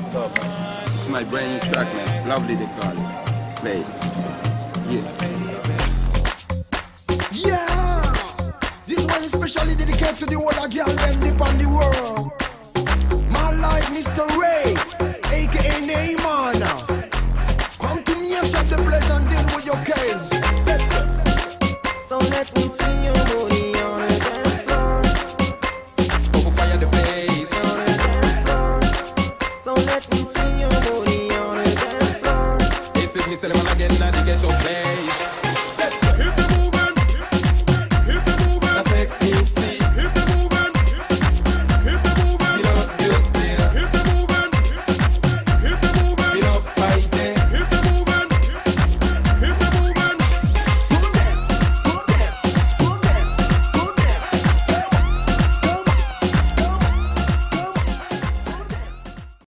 It's my brand new track, man. Lovely they call it. Play it. Yeah. Yeah. This one is especially dedicated to the whole of girl them deep on the world.